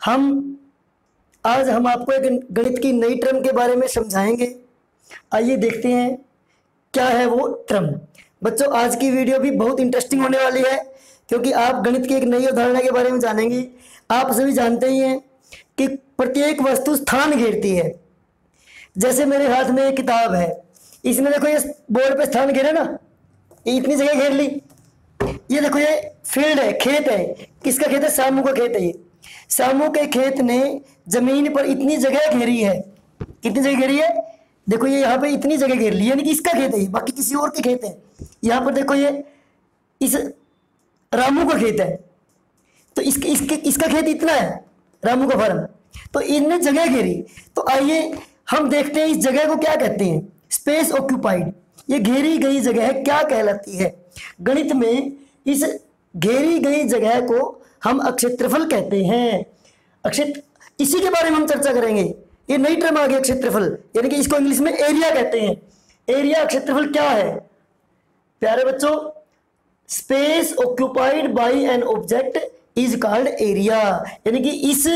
हम आज हम आपको एक गणित की नई टर्म के बारे में समझाएंगे। आइए देखते हैं क्या है वो टर्म। बच्चों, आज की वीडियो भी बहुत इंटरेस्टिंग होने वाली है क्योंकि आप गणित की एक नई अवधारणा के बारे में जानेंगे। आप सभी जानते ही हैं कि प्रत्येक वस्तु स्थान घेरती है। जैसे मेरे हाथ में एक किताब है, इसने देखो ये बोर्ड पे स्थान घेरा ना, ये इतनी जगह घेर ली। ये देखो ये फील्ड है, खेत है। किसका खेत है? सामू का खेत है। ये सामू के खेत ने जमीन पर इतनी जगह घेरी है। कितनी जगह घेरी है? देखो ये यहाँ पे इतनी जगह घेर ली, यानी कि इसका खेत है ये, बाकी किसी और के खेत है। यहाँ पर देखो ये इस रामू का खेत है, तो इसका खेत इतना है, रामू का फार्म। तो इनने जगह घेरी। तो आइए हम देखते हैं इस जगह को क्या कहते हैं। स्पेस ऑक्यूपाइड, ये घेरी गई जगह क्या कहलाती है? गणित में इस घेरी गई जगह को हम अक्षेत्रफल कहते हैं। इसी के बारे में हम चर्चा करेंगे। ये नई टर्म आ गई क्षेत्रफल, यानी कि इसको इंग्लिश में एरिया कहते हैं। एरिया, क्षेत्रफल क्या है प्यारे बच्चों? Space occupied by an object is called area. यानी कि इस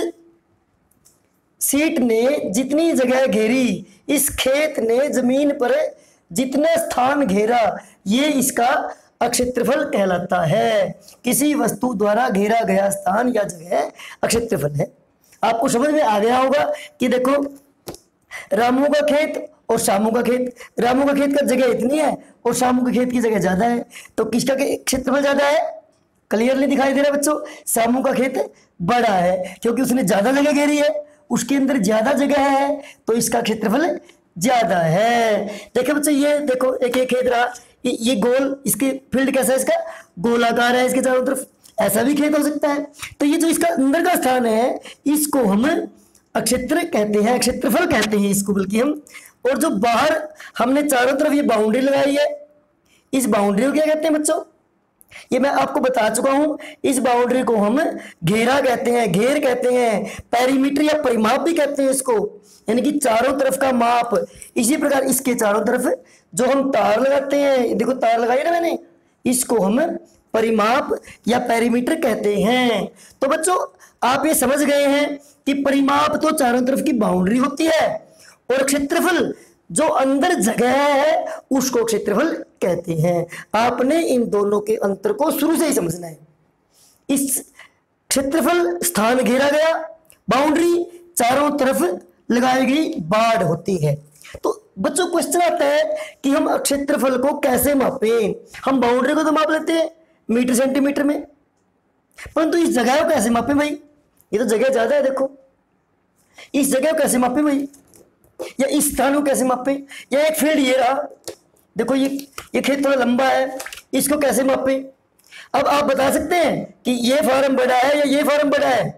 सीट ने जितनी जगह घेरी, इस खेत ने जमीन पर जितना स्थान घेरा, ये इसका अक्षेत्रफल कहलाता है। किसी वस्तु द्वारा घेरा गया स्थान या जगह अक्षेत्रफल है। आपको समझ में आ गया होगा कि देखो रामू का खेत और शामू का खेत, रामू का खेत का जगह इतनी है और शामू के खेत की जगह ज्यादा है, तो किसका क्षेत्रफल ज्यादा है? क्लियरली दिखाई दे रहा है बच्चों, शामू का खेत बड़ा है क्योंकि उसने ज्यादा जगह घेरी है, उसके अंदर ज्यादा जगह है, तो इसका क्षेत्रफल ज्यादा है। देखो बच्चों, ये देखो एक खेत रहा, ये गोल, इसके फील्ड कैसा है? इसका गोलाकार है, इसके चारों तरफ। ऐसा भी खेत हो सकता है। तो ये जो इसका अंदर का स्थान है, इसको हम अक्षेत्र कहते हैं, क्षेत्रफल कहते हैं इसको बल्कि हम। और जो बाहर हमने चारों तरफ ये बाउंड्री लगाई है, इस बाउंड्री को क्या कहते हैं बच्चों? ये मैं आपको बता चुका हूं। इस बाउंड्री को हम घेरा कहते हैं, घेर कहते हैं, पेरीमीटर या परिमाप भी कहते हैं इसको, यानी कि चारों तरफ का माप। इसी प्रकार इसके चारों तरफ जो हम तार लगाते हैं, देखो तार लगाई ना मैंने, इसको हम परिमाप या पेरीमीटर कहते हैं। तो बच्चों, आप ये समझ गए हैं कि परिमाप तो चारों तरफ की बाउंड्री होती है और क्षेत्रफल जो अंदर जगह है उसको क्षेत्रफल कहते हैं। आपने इन दोनों के अंतर को शुरू से ही समझना है। इस क्षेत्रफल स्थान घेरा गया, बाउंड्री चारों तरफ लगाई गई बाड़ होती है। तो बच्चों क्वेश्चन आता है कि हम क्षेत्रफल को कैसे मापें? हम बाउंड्री को तो माप लेते हैं मीटर सेंटीमीटर में, परंतु इस जगह को कैसे मापें भाई? ये तो जगह ज्यादा है, देखो इस जगह को कैसे मापें भाई? या इस स्थान को कैसे मापें? या एक फील्ड ये रहा, देखो ये खेत थोड़ा लंबा है, इसको कैसे मापें? अब आप बता सकते हैं कि ये फार्म बड़ा है या ये फार्म बड़ा है?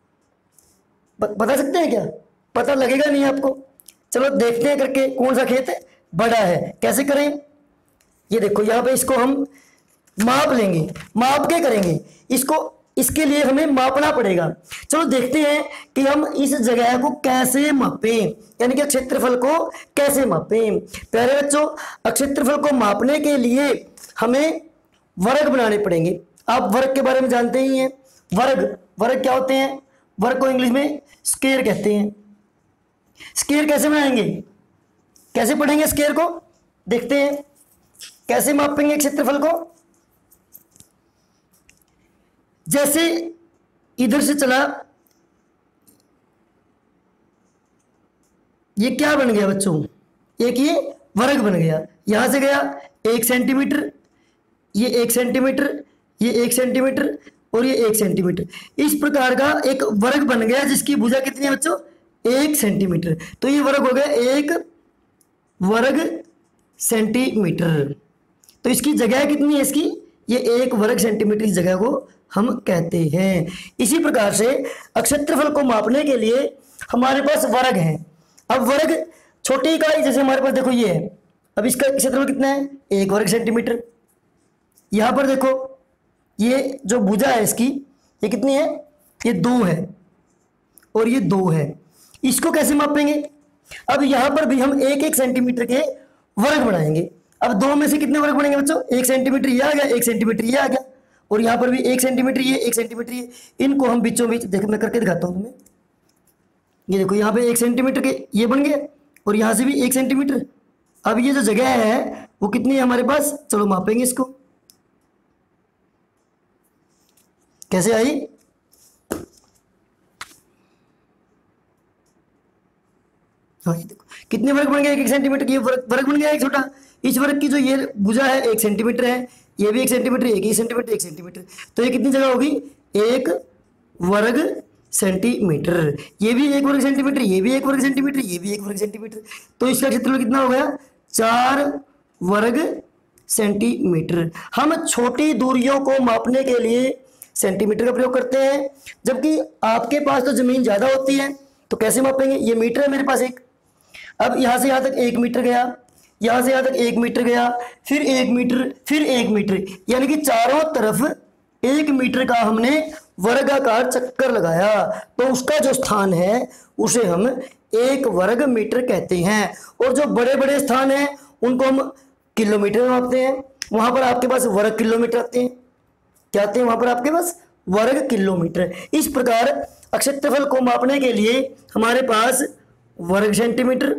बता सकते हैं क्या? पता लगेगा नहीं आपको। चलो देखते हैं करके कौन सा खेत बड़ा है। कैसे करें? ये देखो यहाँ पे इसको हम माप लेंगे। माप के करेंगे इसको, इसके लिए हमें मापना पड़ेगा। चलो देखते हैं कि हम इस जगह को कैसे मापें, यानी कि क्षेत्रफल को कैसे मापें। प्यारे बच्चों, क्षेत्रफल को मापने के लिए हमें वर्ग बनाने पड़ेंगे। आप वर्ग के बारे में जानते ही हैं। वर्ग क्या होते हैं? वर्ग को इंग्लिश में स्क्वायर कहते हैं। स्क्वायर कैसे बनाएंगे, कैसे पढ़ेंगे स्क्वायर को? देखते हैं कैसे मापेंगे क्षेत्रफल को। जैसे इधर से चला, ये क्या बन गया बच्चों? एक ये वर्ग बन गया। यहां से गया 1 सेंटीमीटर, ये 1 सेंटीमीटर, ये 1 सेंटीमीटर और ये 1 सेंटीमीटर। इस प्रकार का एक वर्ग बन गया जिसकी भुजा कितनी है बच्चों? 1 सेंटीमीटर। तो ये वर्ग हो गया 1 वर्ग सेंटीमीटर। तो इसकी जगह कितनी है इसकी? ये 1 वर्ग सेंटीमीटर की जगह को हम कहते हैं। इसी प्रकार से क्षेत्रफल को मापने के लिए हमारे पास वर्ग है। अब वर्ग छोटी इकाई, जैसे हमारे पास देखो ये है, अब इसका क्षेत्रफल कितना है? 1 वर्ग सेंटीमीटर। यहां पर देखो ये जो भुजा है इसकी, ये कितनी है? ये 2 है और ये 2 है। इसको कैसे मापेंगे? अब यहां पर भी हम 1-1 सेंटीमीटर के वर्ग बनाएंगे। अब 2 में से कितने वर्ग बनेंगे बच्चों? 1 सेंटीमीटर ये आ गया, 1 सेंटीमीटर ये आ गया, और यहाँ पर भी 1 सेंटीमीटर, ये 1 सेंटीमीटर, ये इनको हम बीचों बीच, देखो मैं करके दिखाता हूँ तुम्हें। ये देखो यहाँ पे 1 सेंटीमीटर के ये बन गए और यहाँ से भी 1 सेंटीमीटर। अब ये जो जगह है वो कितनी है हमारे पास, चलो मापेंगे इसको। कैसे आई, हाँ ये देखो कितने वर्ग बन गए, 1 सेंटीमीटर की, ये वर्ग बन गया एक छोटा। इस वर्ग की जो ये भुजा है 1 सेंटीमीटर है, ये भी 1 सेंटीमीटर, 1 सेंटीमीटर, 1 सेंटीमीटर, तो ये कितनी जगह होगी, 1 वर्ग सेंटीमीटर। ये भी 1 वर्ग सेंटीमीटर, ये भी 1 वर्ग सेंटीमीटर, ये भी 1 वर्ग सेंटीमीटर, तो इसका क्षेत्रफल कितना हो गया, 4 वर्ग सेंटीमीटर। हम छोटी दूरियों को मापने के लिए सेंटीमीटर का प्रयोग करते हैं, जबकि आपके पास तो जमीन ज्यादा होती है, तो कैसे मापेंगे, ये मीटर है मेरे पास एक, अब यहां से यहां तक 1 मीटर गया, यहां से यहां तक 1 मीटर गया, फिर 1 मीटर, फिर 1 मीटर, यानी कि चारों तरफ 1 मीटर का हमने वर्गाकार चक्कर लगाया, तो उसका जो स्थान है उसे हम 1 वर्ग मीटर कहते हैं। और जो बड़े बड़े स्थान हैं उनको हम किलोमीटर में मापते हैं, वहां पर आपके पास वर्ग किलोमीटर आते हैं, क्या आते हैं वहां पर आपके पास, वर्ग किलोमीटर। इस प्रकार क्षेत्रफल को मापने के लिए हमारे पास वर्ग सेंटीमीटर,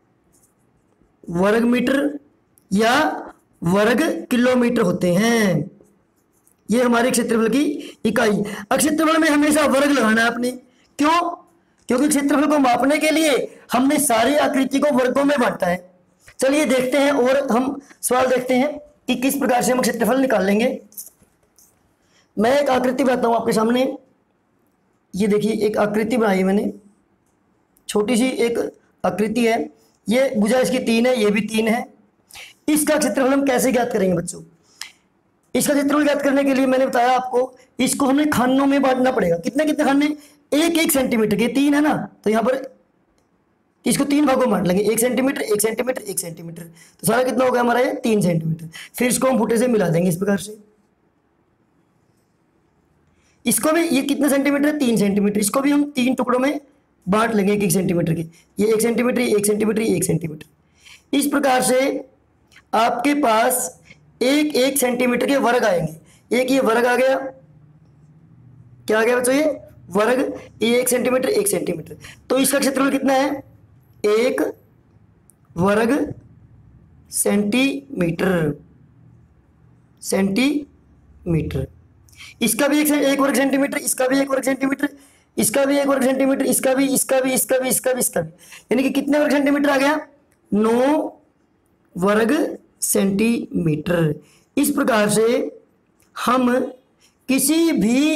वर्ग मीटर या वर्ग किलोमीटर होते हैं। ये हमारे क्षेत्रफल की इकाई। क्षेत्रफल में हमेशा वर्ग लगाना है आपने, क्यों, क्योंकि क्षेत्रफल को मापने के लिए हमने सारी आकृति को वर्गों में बांटा है। चलिए देखते हैं और हम सवाल देखते हैं कि किस प्रकार से हम क्षेत्रफल निकाल लेंगे। मैं एक आकृति बनाता हूं आपके सामने, ये देखिए एक आकृति बनाई है मैंने, छोटी सी एक आकृति है, ये भुजा इसकी 3 है, ये भी 3 है। इसका क्षेत्रफल हम कैसे ज्ञात करेंगे बच्चों, इसका क्षेत्रफल ज्ञात करने के लिए मैंने बताया आपको, इसको हमें खानों में बांटना पड़ेगा। कितने कितने खाने, 1-1 सेंटीमीटर के, 3 है ना, तो यहाँ पर इसको 3 भागों में बांट लेंगे, 1 सेंटीमीटर, 1 सेंटीमीटर, 1 सेंटीमीटर, तो सारा कितना हो गया हमारा, ये 3 सेंटीमीटर। फिर इसको हम फुटे से मिला देंगे इस प्रकार से, इसको भी, ये कितने सेंटीमीटर है, 3 सेंटीमीटर, इसको भी हम 3 टुकड़ों में बांट लेंगे 1-1 सेंटीमीटर के, ये 1 सेंटीमीटर, ये 1 सेंटीमीटर, ये 1 सेंटीमीटर। इस प्रकार से आपके पास 1-1 सेंटीमीटर के वर्ग आएंगे। एक ये वर्ग आ गया, क्या आ गया बच्चों, ये वर्ग, ये 1 सेंटीमीटर, 1 सेंटीमीटर, तो इसका क्षेत्रफल कितना है, 1 वर्ग सेंटीमीटर, सेंटीमीटर। इसका भी 1 वर्ग सेंटीमीटर, इसका भी 1 वर्ग सेंटीमीटर, इसका भी 1 वर्ग सेंटीमीटर, इसका भी, इसका भी, इसका भी, इसका भी, इसका भी, यानी कि कितने वर्ग सेंटीमीटर आ गया, 9 वर्ग सेंटीमीटर। इस प्रकार से हम किसी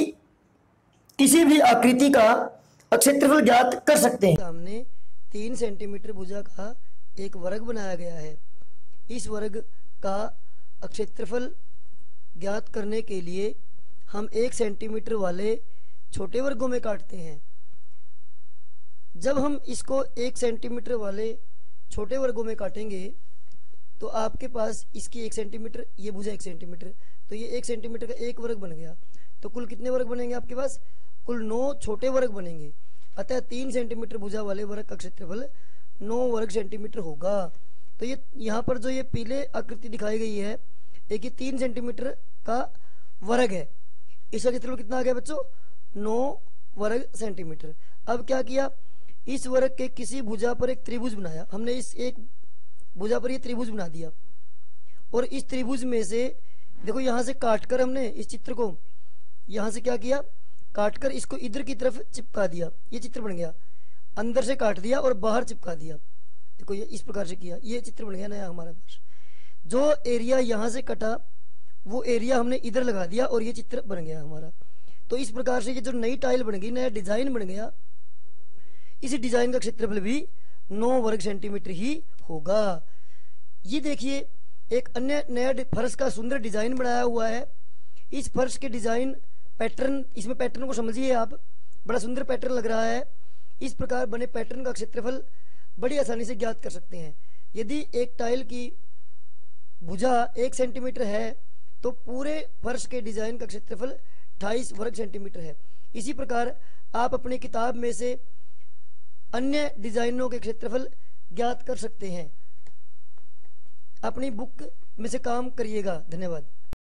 भी आकृति का क्षेत्रफल ज्ञात कर सकते हैं। सामने 3 सेंटीमीटर भुजा का एक वर्ग बनाया गया है। इस वर्ग का क्षेत्रफल ज्ञात करने के लिए हम 1 सेंटीमीटर वाले छोटे वर्गों में काटते हैं। जब हम इसको 1 सेंटीमीटर वाले छोटे वर्गों में काटेंगे तो आपके पास इसकी 1 सेंटीमीटर, ये भुजा 1 सेंटीमीटर, तो ये 1 सेंटीमीटर का 1 वर्ग बन गया। तो कुल कितने वर्ग बनेंगे आपके पास, कुल 9 छोटे वर्ग बनेंगे। अतः 3 सेंटीमीटर भुजा वाले वर्ग का क्षेत्रफल 9 वर्ग सेंटीमीटर होगा। तो ये यहाँ पर जो ये पीले आकृति दिखाई गई है, एक ही 3 सेंटीमीटर का वर्ग है, इसका क्षेत्रफल कितना आ गया बच्चों, 9 वर्ग सेंटीमीटर। अब क्या किया, इस वर्ग के किसी भुजा पर एक त्रिभुज बनाया हमने, इस एक भुजा पर ये त्रिभुज बना दिया, और इस त्रिभुज में से देखो यहां से काटकर हमने इस चित्र को यहां से क्या किया, काटकर इसको इधर की तरफ चिपका दिया, ये चित्र बन गया। अंदर से काट दिया और बाहर चिपका दिया, देखो ये इस प्रकार से किया, ये चित्र बन गया नया हमारे पास। जो एरिया यहां से कटा वो एरिया हमने इधर लगा दिया और ये चित्र बन गया हमारा। तो इस प्रकार से ये जो नई टाइल बन गई, नया डिजाइन बन गया, इस डिजाइन का क्षेत्रफल भी 9 वर्ग सेंटीमीटर ही होगा। ये देखिए एक अन्य नया फर्श का सुंदर डिजाइन बनाया हुआ है। इस फर्श के डिजाइन पैटर्न, इसमें पैटर्न को समझिए आप, बड़ा सुंदर पैटर्न लग रहा है। इस प्रकार बने पैटर्न का क्षेत्रफल बड़ी आसानी से ज्ञात कर सकते हैं। यदि एक टाइल की भुजा 1 सेंटीमीटर है तो पूरे फर्श के डिजाइन का क्षेत्रफल 28 वर्ग सेंटीमीटर है। इसी प्रकार आप अपनी किताब में से अन्य डिजाइनों के क्षेत्रफल ज्ञात कर सकते हैं। अपनी बुक में से काम करिएगा। धन्यवाद।